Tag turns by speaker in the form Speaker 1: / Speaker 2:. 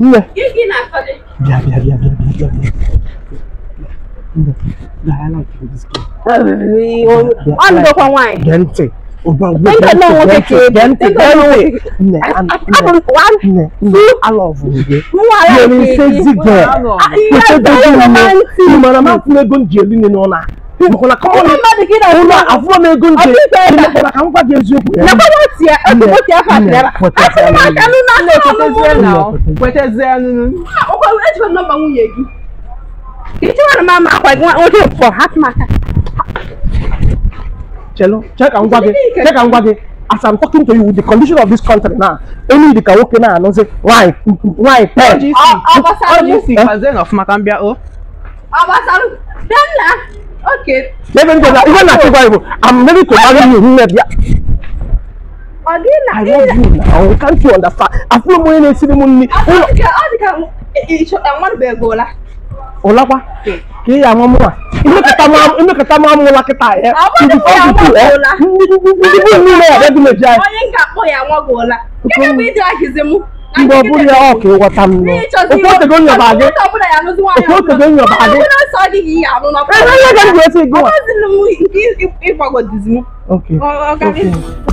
Speaker 1: Nne.
Speaker 2: Gị na-akọdị.
Speaker 1: Bịa. Nne. I like this girl.
Speaker 2: Ọ ndọkwa nwanyị.
Speaker 1: Gente. Oba.
Speaker 2: Nne.
Speaker 1: I love you. Mkola come on. Una afu me gunje. Mkola kan kwa Jesu ku.
Speaker 2: Na kwa tia, e ko tia fa tia. Ati ma kanu na no
Speaker 3: now. Kweteze anu.
Speaker 2: O ko e ji number mu yegi. Kiti wana mama kwa o ti for hat maka.
Speaker 1: Chelo, check and gwage. As I'm talking to you with the condition of this country now, only the kawoke now no say why pen.
Speaker 3: Oji kazen of Makambia o.
Speaker 2: Abasaru. Denna. Okay.
Speaker 1: Even I'm ready to marry you. I love you now. Can't you understand? I feel more in a ceremony. Olapa. Kia mama. Ino kata mama la kita ya. Mbo buri ya oke watam no. Okote go nyo bage. Okote go nyo bage. Okay.